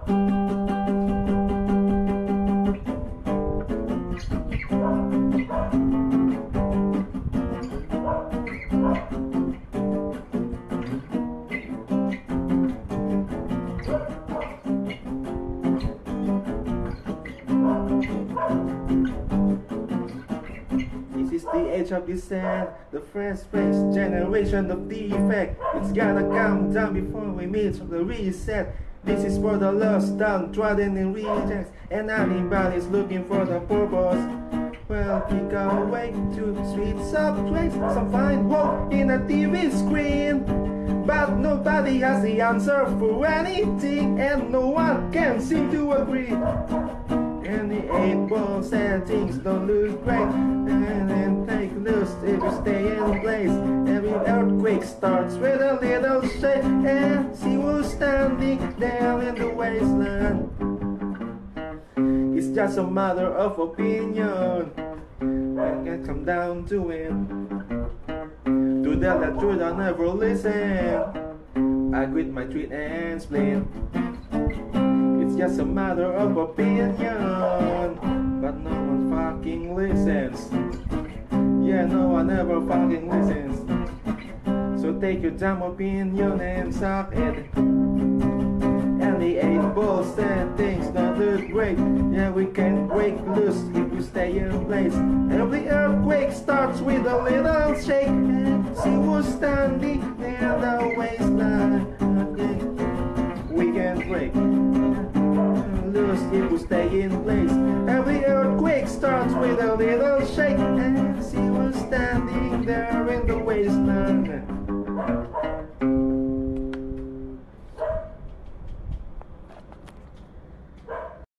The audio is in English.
This is the age of descent, the fresh generation of defect. It's gotta come down before we meet the reset. This is for the lost, downtrodden and rejects, and anybody's looking for the purpose. Well, we go away to streets of grace, some find hope in a TV screen. But nobody has the answer for anything, and no one can seem to agree. And the 8-ball said things don't look great, and then take loose if you stay in place. Every earthquake starts with a little shake, and she was standing down in the wasteland. It's just a matter of opinion, I can come down to it. To tell the truth, I never listen. I quit my tweet and split. It's just a matter of opinion, but no one fucking listens. Yeah, no one ever fucking listens. So take your damn opinion and suck it. And the 8-ball said things don't look great. Yeah, we can break loose if we stay in place. Every earthquake starts with a little shake, and she was standing near the waistline.